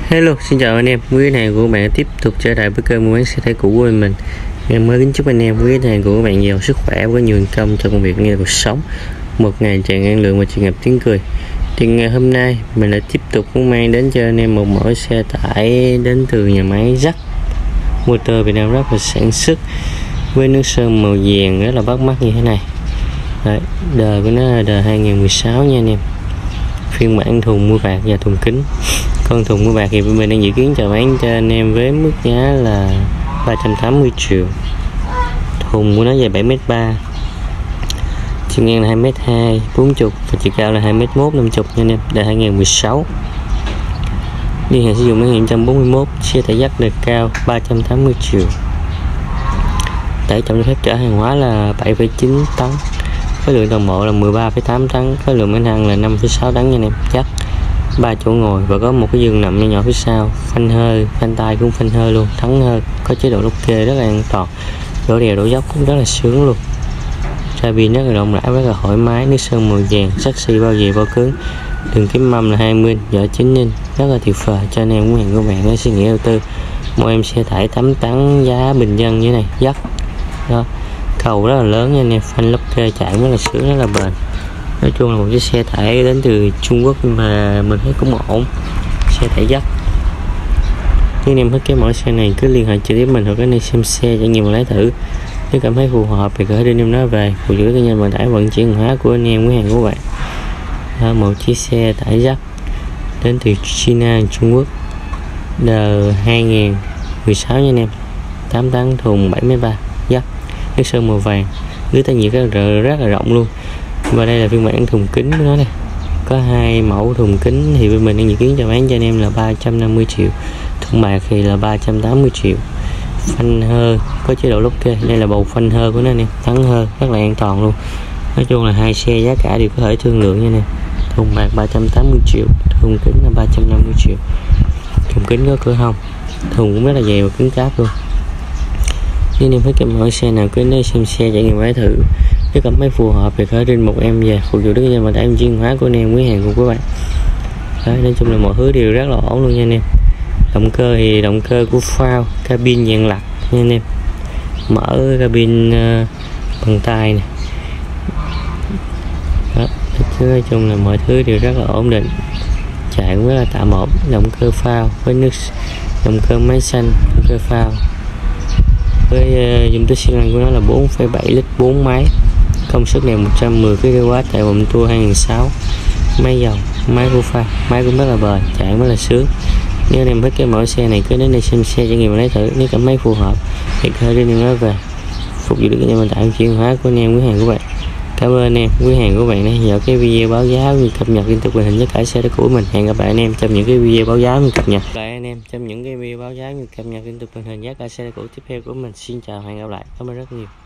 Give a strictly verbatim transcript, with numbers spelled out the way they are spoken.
Hello, xin chào anh em. Quý khách hàng của bạn tiếp tục trở lại với kênh mua bán xe thể cũ của mình. Em mới kính chúc anh em, quý khách hàng của các bạn nhiều sức khỏe và nhiều thành công trong công việc như cuộc sống. Một ngày tràn năng lượng và tràn ngập tiếng cười. Thì ngày hôm nay mình lại tiếp tục muốn mang đến cho anh em một mẫu xe tải đến từ nhà máy Jack Motor Việt Nam rất là sản xuất với nước sơn màu vàng rất là bắt mắt như thế này. Đấy, đời của nó là đời hai nghìn mười sáu nha anh em. Phiên bản thùng mua bạc và thùng kính. Con thùng mua bạc thì bên mình đang dự kiến chào bán cho anh em với mức giá là ba trăm tám mươi triệu. Thùng của nó dài bảy mét ba, chiều ngang là hai mét hai, bốn mươi và chiều cao là hai mét một, năm mươi nha anh em. Đời hai nghìn mười sáu. Niên hạn sử dụng đến hai nghìn bốn mươi mốt. Xe tải dắt đời cao ba trăm tám mươi triệu. Tải trọng cho phép chở hàng hóa là bảy phẩy chín tấn. Khối lượng toàn bộ là mười ba phẩy tám tấn. Khối lượng bánh ăn là năm phẩy sáu tấn nha anh em. Chắc ba chỗ ngồi và có một cái giường nằm nhỏ nhỏ phía sau, phanh hơi, phanh tay cũng phanh hơi luôn, thắng hơi, có chế độ lốc kê rất là an toàn, đổ đèo đổ dốc cũng rất là sướng luôn. Cabin rất là rộng rãi, rất là thoải mái, nước sơn màu vàng, sắt xi bao dì bao cứng, đường kính mâm là hai mươi, vỏ chín inch, rất là tuyệt vời cho anh em của hàng của bạn để suy nghĩ đầu tư. Một em xe tải tám tấn giá bình dân như thế này, dắt đó, cầu rất là lớn nha anh em, phanh lốc kê chạy rất là sướng, rất là bền. Nói chung là một chiếc xe tải đến từ Trung Quốc mà mình thấy cũng ổn. Xe tải dắt. Nếu anh em thích cái mẫu xe này cứ liên hệ trực tiếp mình hoặc cái này xem xe trải nghiệm lái thử. Nếu cảm thấy phù hợp thì có thể đưa em nó về phụ giữ cái nhân vận tải vận chuyển hàng hóa của anh em, của hàng của bạn. Đó, một chiếc xe tải dắt đến từ China, Trung Quốc, đời hai nghìn mười sáu nha anh em. tám tấn, thùng bảy mét ba, dắt, nước sơn màu vàng, lưới tản nhiệt rất, rất là rộng luôn. Và đây là phiên bản thùng kính của nó này, có hai mẫu thùng kính thì bên mình đang dự kiến cho bán cho anh em là ba trăm năm mươi triệu, thùng bạc thì là ba trăm tám mươi triệu. Phanh hơi có chế độ lốc kê, đây là bầu phanh hơi của nó nè, thắng hơi rất là an toàn luôn. Nói chung là hai xe giá cả đều có thể thương lượng nha nè. Thùng bạc ba trăm tám mươi triệu, thùng kính là ba trăm năm mươi triệu. Thùng kính có cửa hông, thùng cũng rất là dày và cứng cáp luôn. Nếu em thích cái mẫu xe nào cứ đến xem xe trải nghiệm lái thử. Nếu cảm thấy phù hợp thì khởi trên một em về phục vụ đức nhân và em chuyên hóa của anh em, quý hàng của các bạn. Đấy, nói chung là mọi thứ đều rất là ổn luôn nha anh em. Động cơ thì động cơ của phao, cabin dàn lật nha anh em. Mở cabin uh, bằng tay này. Đó, nói chung là mọi thứ đều rất là ổn định, chạy cũng rất là tạm ổn. Động cơ phao với nước, động cơ máy xanh, động cơ phao với uh, dung tích xi lanh của nó là bốn phẩy bảy lít, bốn máy, công suất này một trăm mười ki lô oát tại vòng tua hai nghìn sáu. Máy dầu, máy của pha, máy cũng rất là bền, chạy rất là sướng. Nếu anh em thích cái mẫu xe này cứ đến đây xem xe trải nghiệm lấy thử. Nếu cảm thấy phù hợp thì có thể đưa em nó về phục vụ được cái vận tải chuyển hóa của anh em, quý hàng của bạn. Cảm ơn anh em, quý hàng của bạn đã theo dõi cái video báo giá như cập nhật liên tục tình hình tất cả xe của mình. Hẹn gặp lại anh em trong những cái video báo giá như cập nhật lại anh em trong những cái video báo giá như cập nhật liên tục tình hình giá cả xe cũ tiếp theo của mình. Xin chào, hẹn gặp lại, cảm ơn rất nhiều.